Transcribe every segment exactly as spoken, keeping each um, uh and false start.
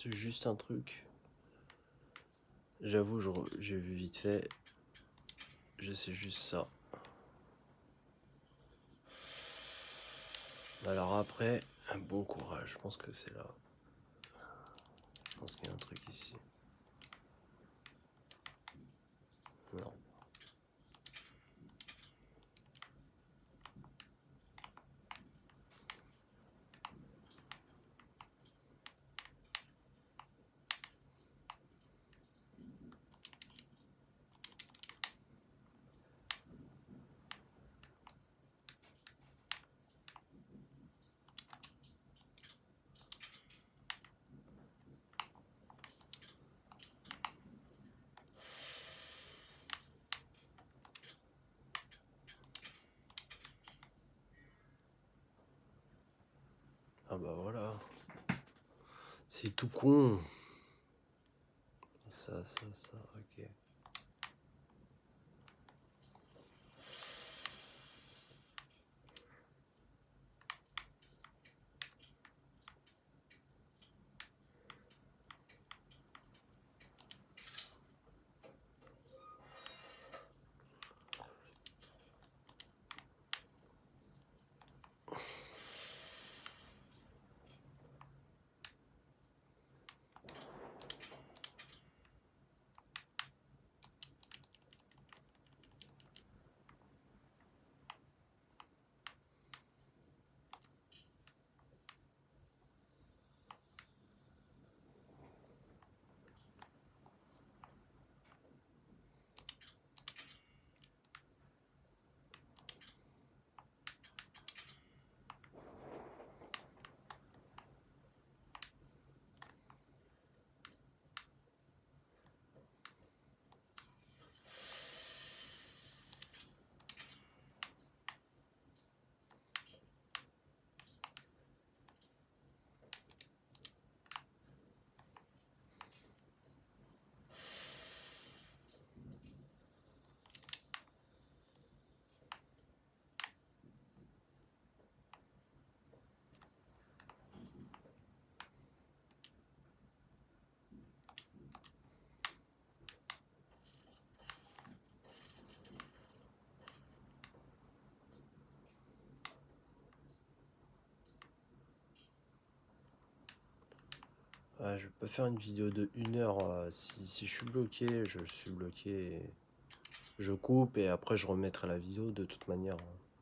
C'est juste un truc. J'avoue, j'ai vu vite fait. Je sais juste ça. Alors après, un bon courage. Je pense que c'est là. Je pense qu'il y a un truc ici. Non. Ah bah voilà. C'est tout con. Ça, ça, ça, ok. Ouais, je peux faire une vidéo de une heure. Euh, si, si je suis bloqué, je suis bloqué. Et je coupe et après je remettrai la vidéo de toute manière.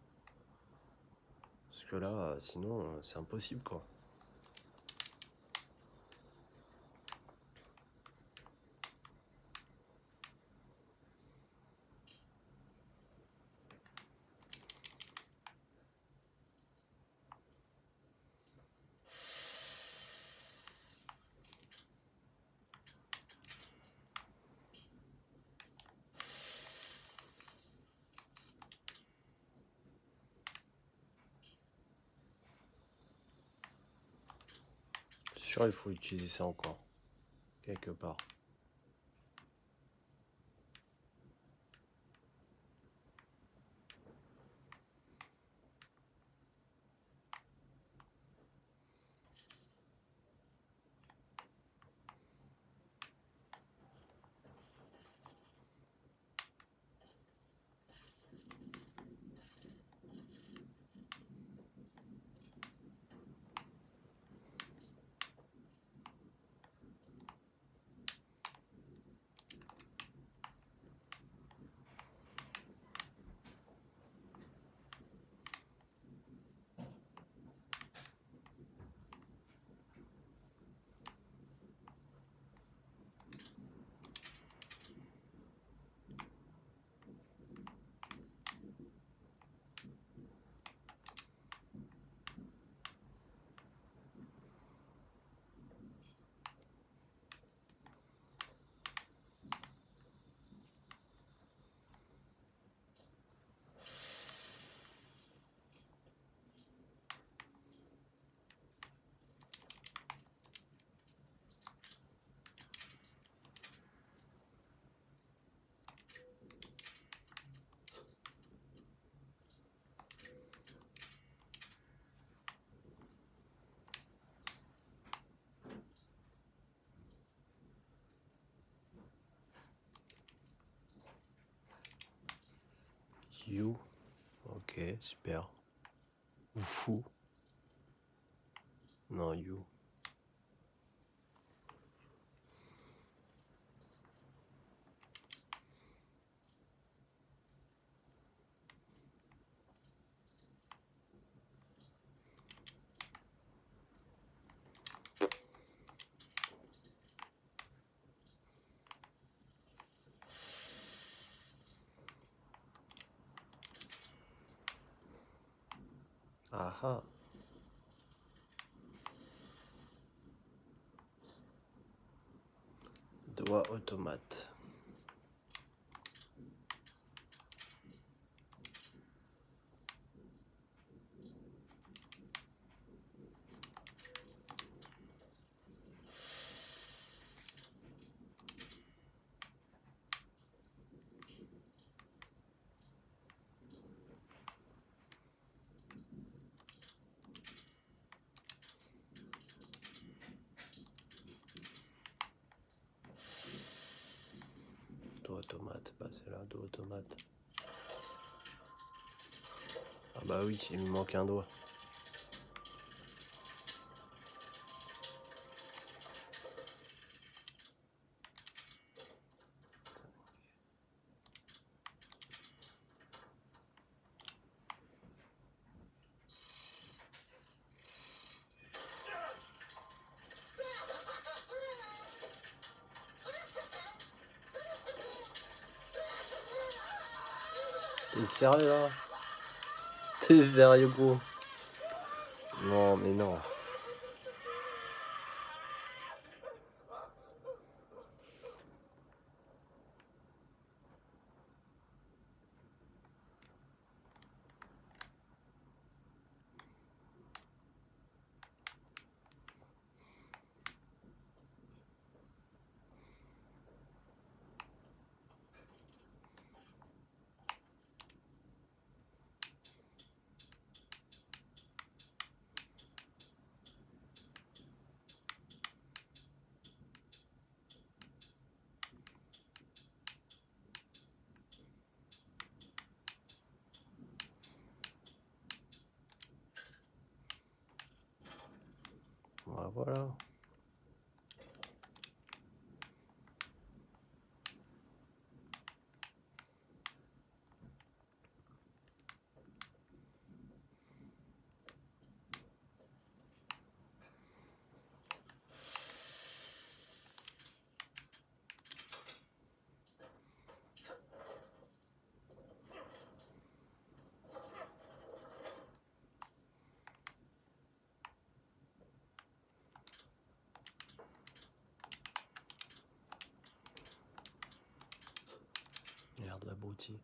Parce que là, euh, sinon, euh, c'est impossible quoi. Je suis sûr, il faut utiliser ça encore. Quelque part. You. Ok, super. Ou fou. Non, you. Ah ah. Doigt automate. Doigt automate, bah c'est là, doigt automate. Ah bah oui, il me manque un doigt. T'es sérieux là? T'es sérieux gros? Non mais non. Bah voilà. Merde l'abruti.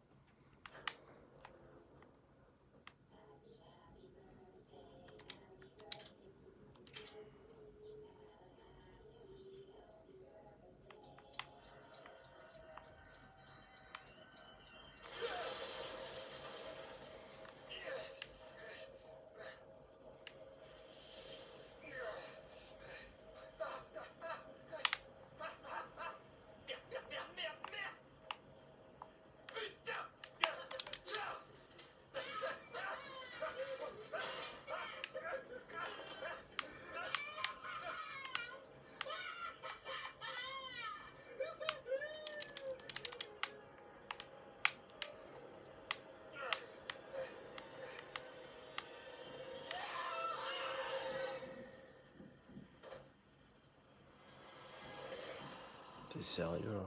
T'es sérieux là?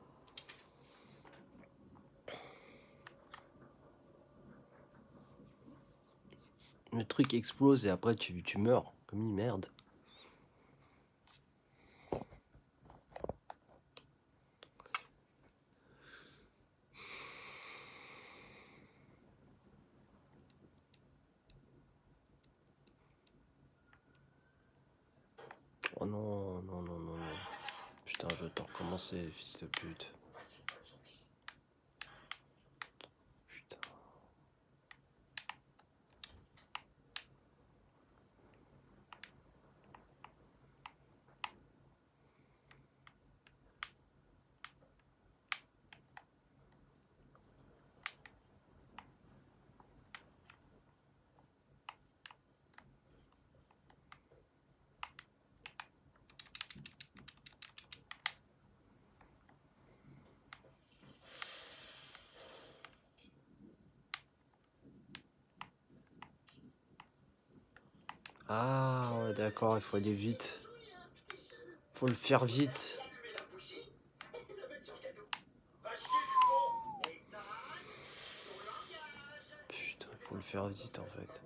Le truc explose et après tu, tu meurs. Comme une merde. Oh non, non, non, non, non. Putain, je vais te recommencer, fils de pute. Putain. Ah ouais, d'accord, il faut aller vite. Faut le faire vite. Putain, il faut le faire vite en fait.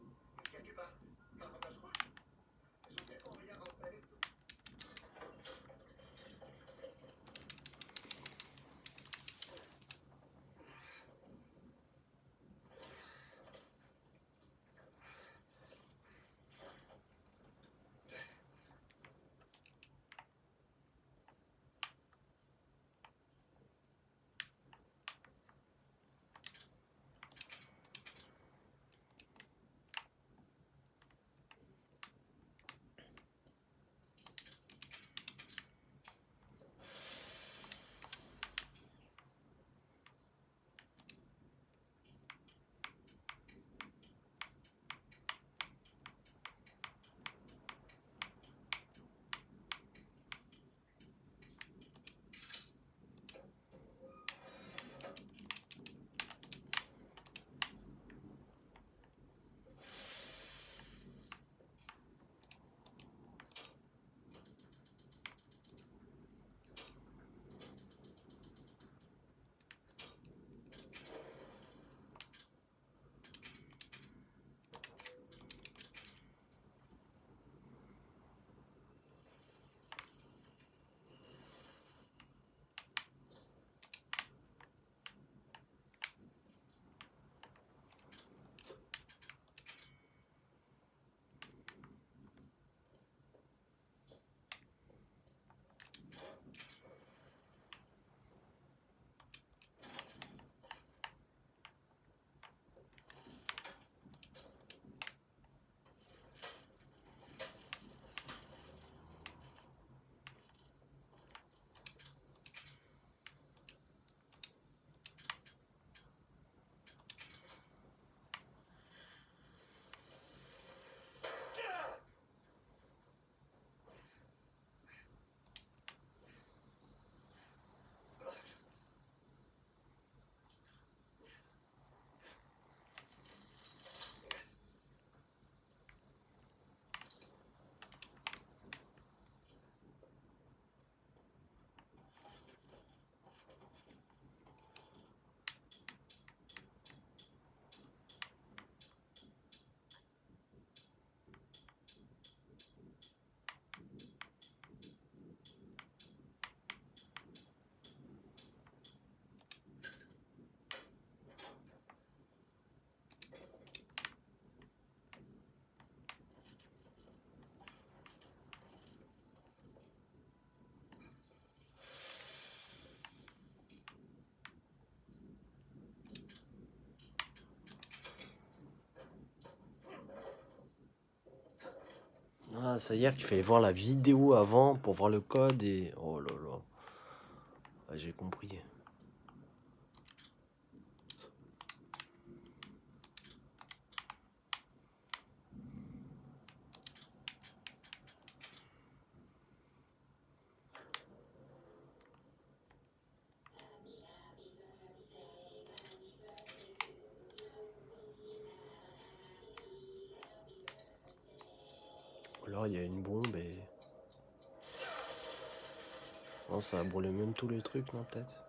Ah, ça y est qu'il fallait voir la vidéo avant pour voir le code et... Oh là là. Ah, j'ai compris. Alors il y a une bombe et... Non, ça a brûlé même tous les trucs, non, peut-être?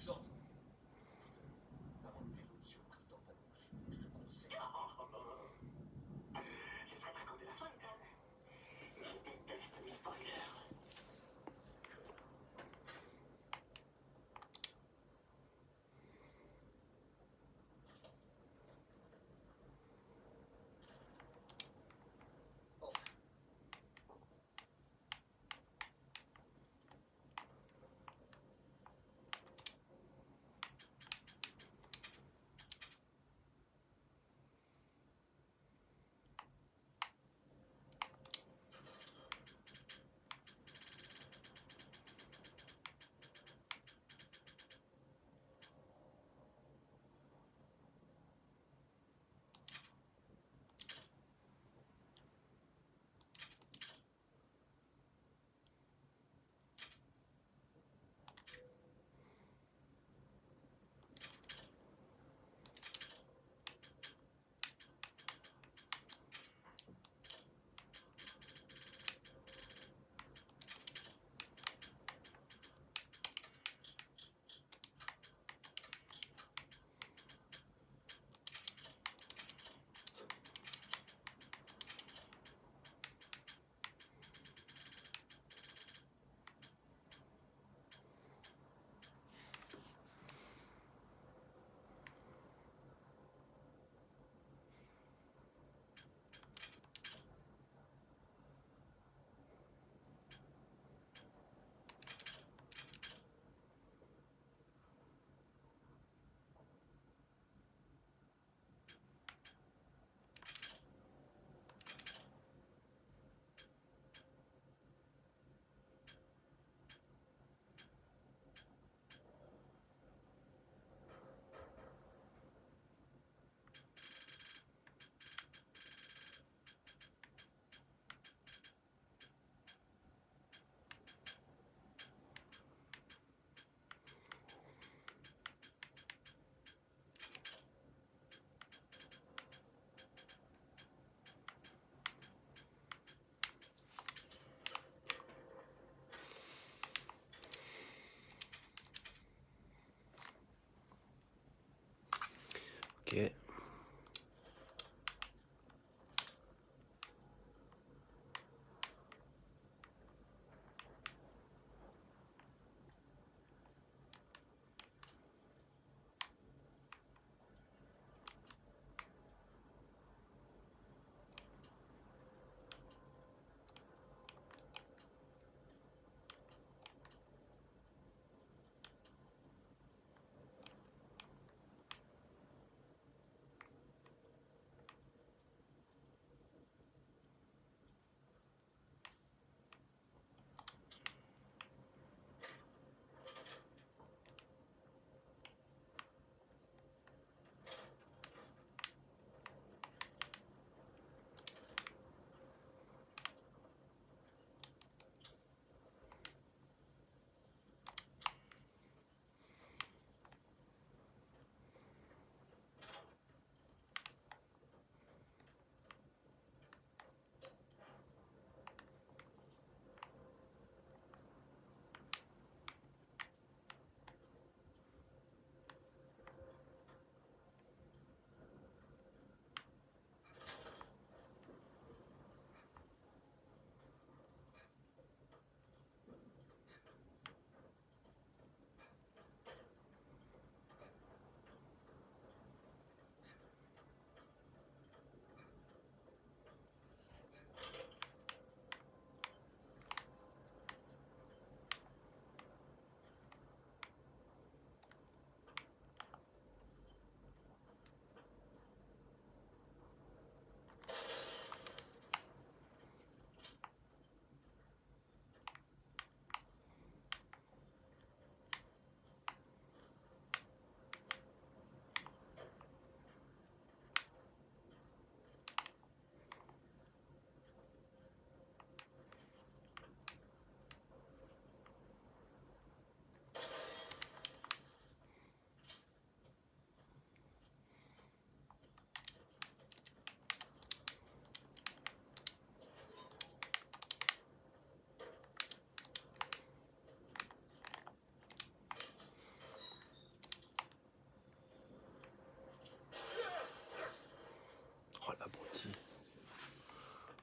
Ok.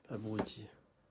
Abruti.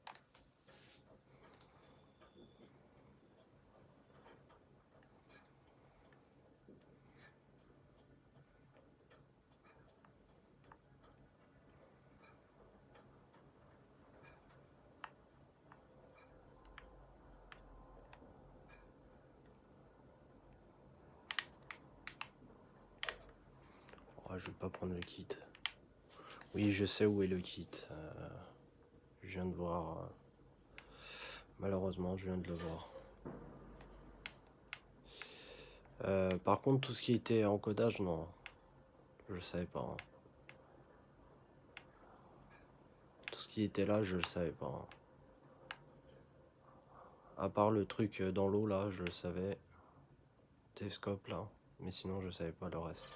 Oh, je vais pas prendre le kit. Oui, je sais où est le kit. Euh, je viens de voir. euh, Malheureusement, je viens de le voir. Euh, par contre, tout ce qui était encodage, non. Je le savais pas. hein. Tout ce qui était là, je le savais pas. hein. À part le truc euh, dans l'eau, là, je le savais. Télescope, là. Mais sinon, je savais pas le reste.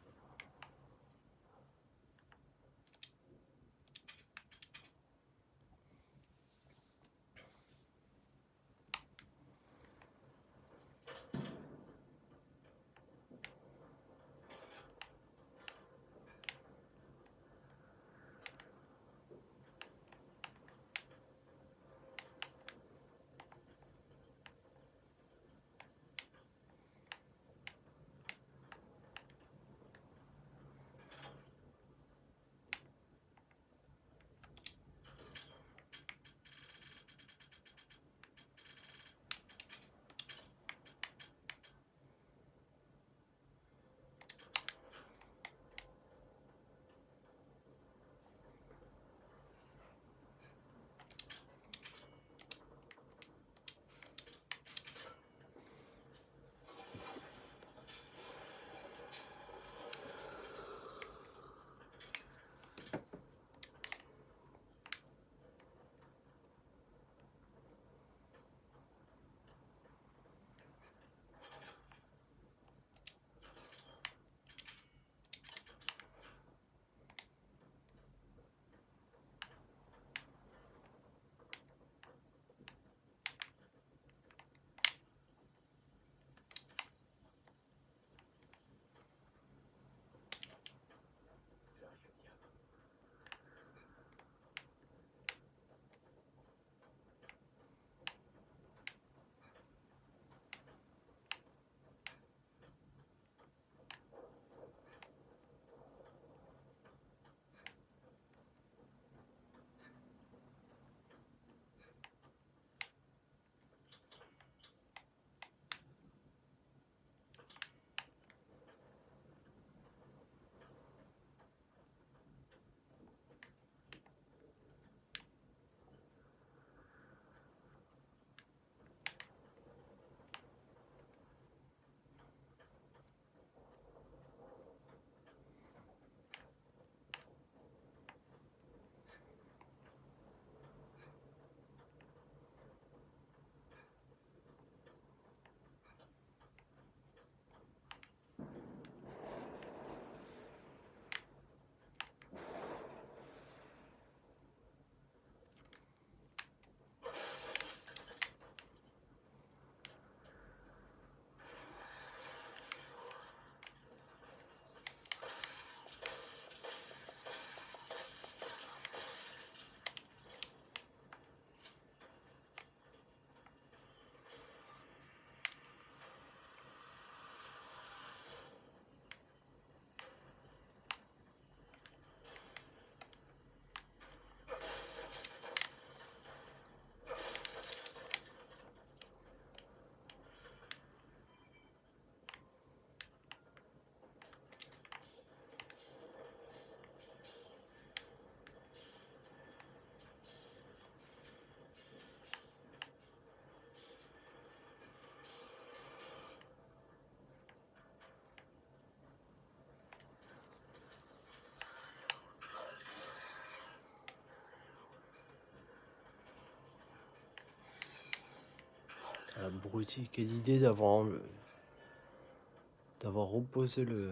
Abruti, quelle idée d'avoir enle- d'avoir reposé le.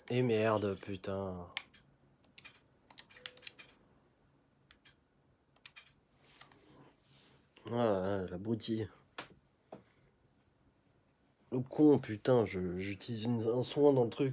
Et merde, putain. Ah, l'abruti. Le con, putain, je- j'utilise une- un soin dans le truc.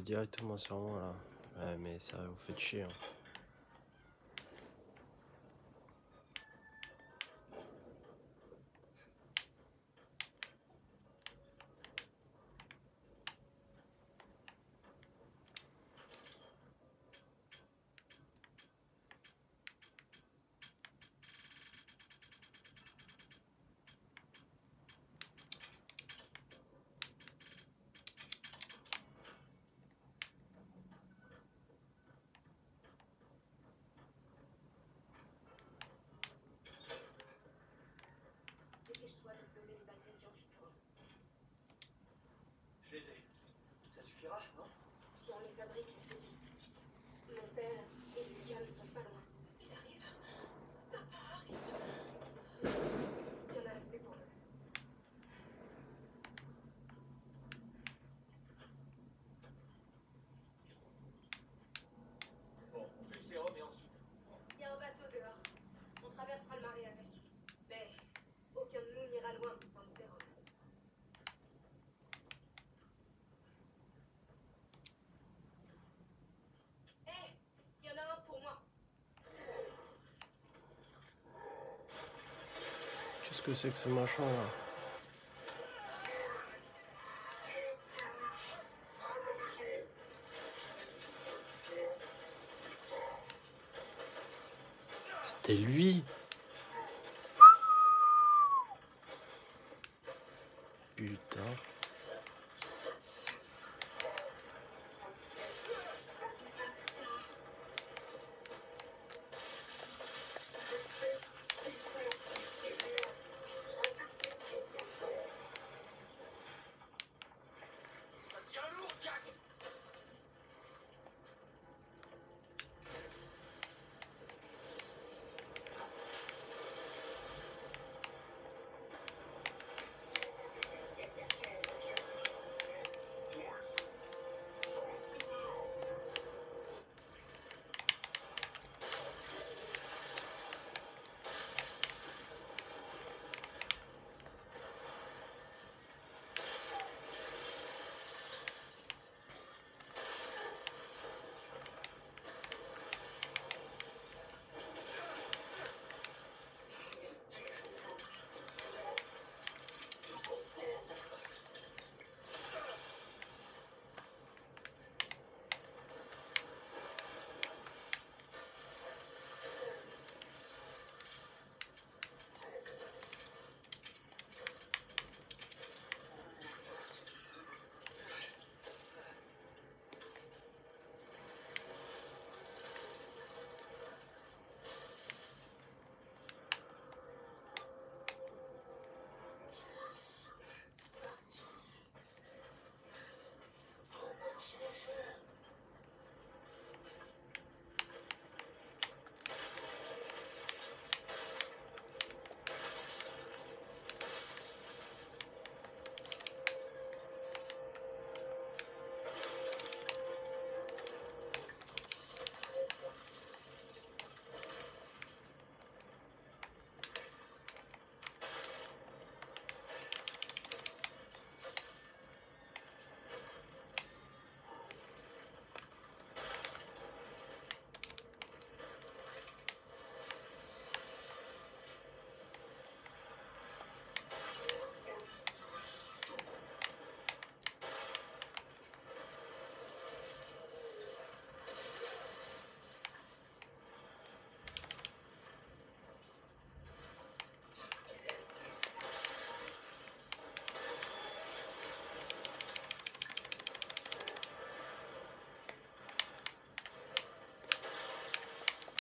directement sur moi là. Ouais, mais ça vous fait chier. Hein. Dépêche-toi de donner les ingrédients justement. Je les ai. Ça suffira, non? Si on les fabrique assez vite. Mon père et Lucas ne sont pas loin. Il arrive. Papa arrive. Il y en a assez pour deux. Bon, on fait le sérum et ensuite. Il y a un bateau dehors. On traversera le marais avec. Mais aucun de nous n'ira loin sans le sérum. Hé, hey, il y en a un pour moi. Qu'est-ce que c'est que ce machin là? C'était lui.